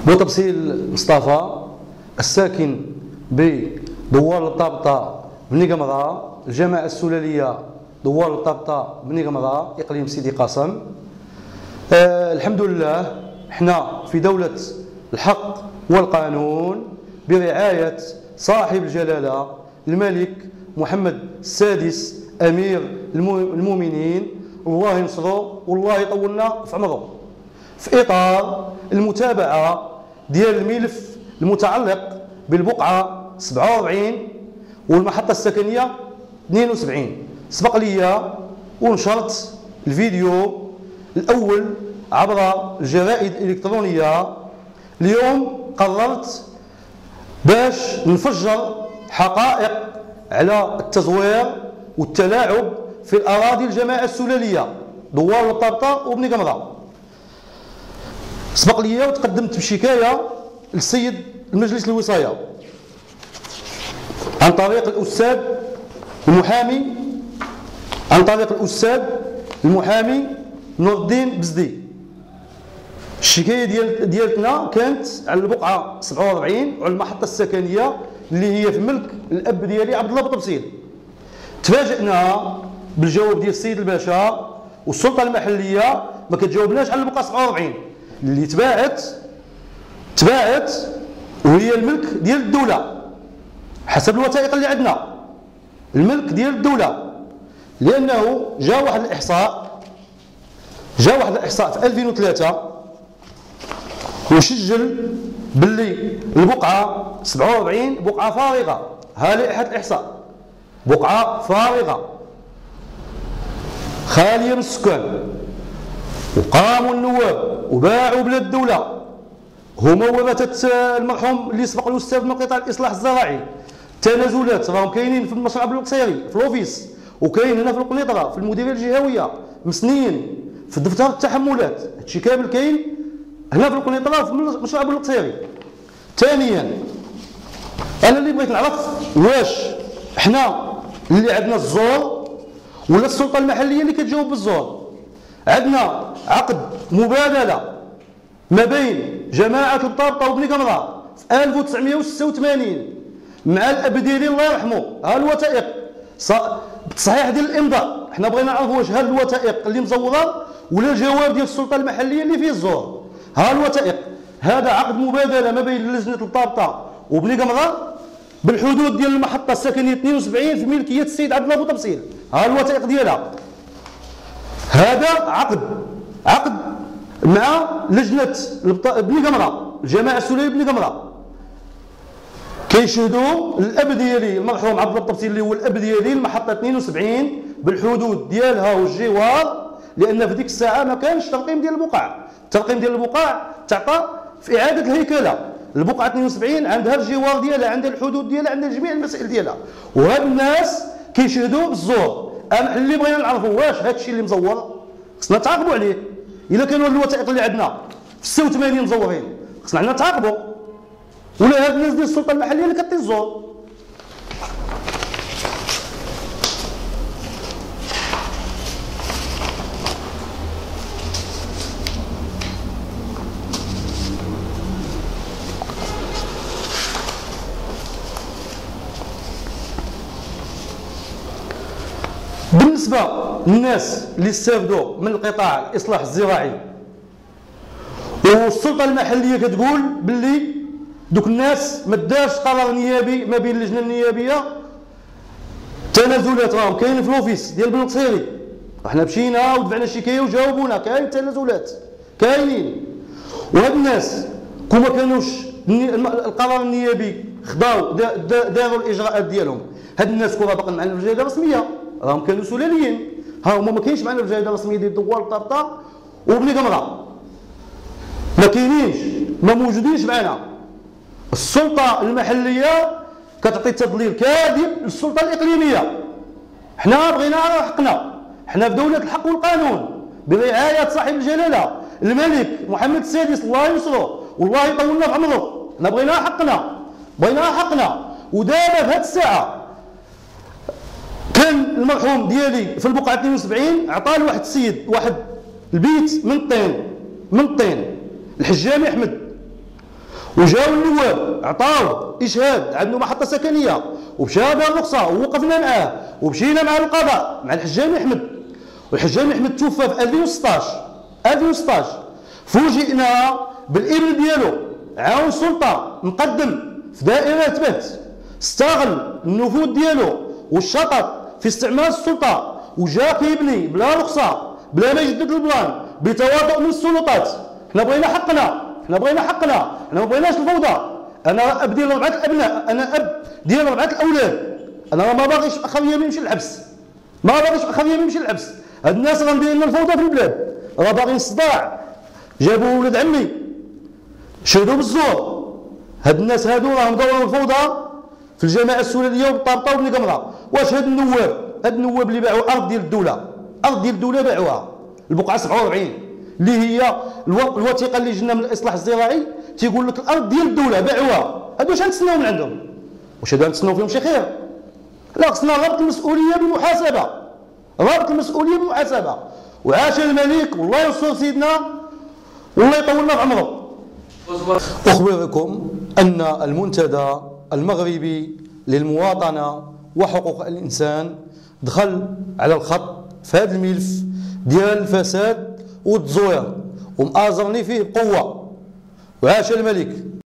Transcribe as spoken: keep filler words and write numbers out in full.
بوتبسيل مصطفى الساكن بدوار الطابطة بني قمرة، الجماعة السلالية دوار الطابطة بني قمرة، إقليم سيدي قاسم. آه الحمد لله احنا في دولة الحق والقانون برعاية صاحب الجلالة الملك محمد السادس أمير المؤمنين، الله ينصره والله يطولنا في عمره. في إطار المتابعة ديال الملف المتعلق بالبقعة سبعة وأربعين والمحطة السكنية اثنين وسبعين، سبق لي ونشرت الفيديو الأول عبر الجرائد الإلكترونية. اليوم قررت باش نفجر حقائق على التزوير والتلاعب في الأراضي الجماعة السلالية دوار الطابطة وبني قمرة. سبق لي وتقدمت بشكاية للسيد المجلس الوصاية عن طريق الأستاذ المحامي عن طريق الأستاذ المحامي نور الدين بزدي. الشكاية ديال ديالتنا كانت على البقعة سبعة وأربعين وعلى المحطة السكنية اللي هي في ملك الأب ديالي عبد الله بوتبسيل. تفاجئنا بالجواب ديال السيد الباشا والسلطة المحلية ما كتجاوبناش على البقعة سبعة وأربعين اللي تباعت تباعت وهي الملك ديال الدولة حسب الوثائق اللي عندنا، الملك ديال الدولة، لأنه جاء واحد الإحصاء جاء واحد الإحصاء في ألفين وثلاثة وسجل باللي البقعة سبعة وأربعين بقعة فارغة. ها لائحة الإحصاء، بقعة فارغة خالية من السكان، وقاموا النواب وباعوا بلاد الدولة، هما ورثة المرحوم اللي سبق الأستاذ من قطاع الإصلاح الزراعي. تنازلات راهم كاينين في المشروع بالقصيري في الأوفيس، وكاين هنا في القنيطرة في المديرية الجهوية مسنيين في دفتر التحملات، هادشي كامل كاين هنا في القنيطرة في المشروع بالقصيري. ثانيا أنا اللي بغيت نعرف واش حنا اللي عندنا الزور ولا السلطة المحلية اللي كتجاوب بالزور. عندنا عقد مبادلة ما بين جماعة الطابطة وبني قمرة في ألف وتسعمائة وستة وثمانين مع الأب ديالي الله يرحمه. ها الوثائق بالتصحيح ديال الإمضاء. حنا بغينا نعرف واش هاد الوثائق اللي مزورة ولا الجواب ديال السلطة المحلية اللي فيه الزور. ها الوثائق، هذا عقد مبادلة ما بين لجنة الطابطة وبني قمرة بالحدود ديال المحطة السكنية اثنين وسبعين في ملكية السيد عبد الله بوتبسيل. ها الوثائق ديالها. هذا عقد عقد مع لجنة بني قمرة، الجماعة السلالية بني قمرة، كيشهدوا الأب ديالي المرحوم عبد الله بوتبسيل اللي هو الأب ديالي المحطة اثنين وسبعين بالحدود ديالها والجوار، لأن في ديك الساعة ما كانش ترقيم ديال البقع. الترقيم ديال البقع تعطى في إعادة الهيكلة. البقعة اثنين وسبعين عندها الجوار ديالها، عندها الحدود ديالها، عندها جميع المسائل ديالها، وهاد الناس كيشهدوا بالزور. أنا اللي بغينا نعرفوا واش هاد الشيء اللي مزور خصنا نتعاقبوا عليه. إلا كانوا الوثائق اللي عندنا في ستة وثمانين مزورين خصنا عندنا نتعاقبوا، ولا هاد الناس ديال السلطة المحلية اللي كطي الزور. بالنسبة للناس اللي استافدوا من القطاع الإصلاح الزراعي والسلطة المحلية كتقول باللي دوك الناس ما دارش قرار نيابي ما بين اللجنة النيابية، تنازلات راهم كاينين في الأوفيس ديال بن قصيري. احنا مشينا ودفعنا شكاية وجاوبونا كاين تنازلات كاينين، وهاد الناس كون ما كانوش القرار النيابي خداو داروا الإجراءات ديالهم، هاد الناس كون باقيين معنا في الجريدة الرسمية راهم كانوا سلاليين. ها هما ما كاينش معنا في الجريدة الرسمية ديال دوار الطابطة وبني قمرة، ما كاينينش، ما موجودينش معنا. السلطة المحلية كتعطي تضليل كاذب للسلطة الإقليمية. حنا بغينا على حقنا، حنا في دولة الحق والقانون برعاية صاحب الجلالة الملك محمد السادس الله ينصره والله يطولنا في عمره. حنا بغينا حقنا، بغينا حقنا. ودابا في هذه الساعة كان المرحوم ديالي في البقعة اثنين وسبعين عطاه لواحد السيد واحد البيت من الطين من الطين الحجامي احمد، وجاو النواب عطاو اشهاد عنده محطه سكنيه ومشى بها الرخصه ووقفنا معاه ومشينا مع القضاء مع الحجامي احمد، والحجامي احمد توفى في ألفين وستطاش ألفين وستطاش. فوجئنا بالابن ديالو عاون سلطه مقدم في دائره تبت استغل النفوذ ديالو والشطط في استعمال السلطه وجا كيبني بلا رخصه بلا ما يجدد البلان بتواطؤ من السلطات. حنا بغينا حقنا، حنا بغينا حقنا، حنا ما بغيناش الفوضى. انا اب ديال اربعه الابناء، انا اب ديال اربعه الاولاد، انا ما باغيش اخويا يمشي للحبس، ما باغيش اخويا يمشي للحبس. هاد الناس غندير لنا الفوضى في البلاد، راه باغيين الصداع. جابوا ولاد عمي شهدوا بالزور. هاد الناس هادو راهم دوروا الفوضى في الجماعه السوريه وبطابطه وبني قمره. واش هاد النواب، هاد النواب اللي باعوا ارض ديال الدوله، ارض ديال الدوله باعوها البقعه سبعة وأربعين اللي هي الوثيقه اللي جبنا من الاصلاح الزراعي تيقول لك الارض ديال الدوله باعوها. هادو واش غنتسناو من عندهم؟ واش هادو غنتسناو فيهم شي خير؟ لا، خصنا ربط المسؤوليه بالمحاسبه، ربط المسؤوليه بالمحاسبه. وعاش الملك والله ينصر سيدنا والله يطولنا في عمره. اخبركم ان المنتدى المغربي للمواطنه وحقوق الانسان دخل على الخط في هذا الملف ديال الفساد والتزوير ومآزرني فيه بقوه. وعاش الملك.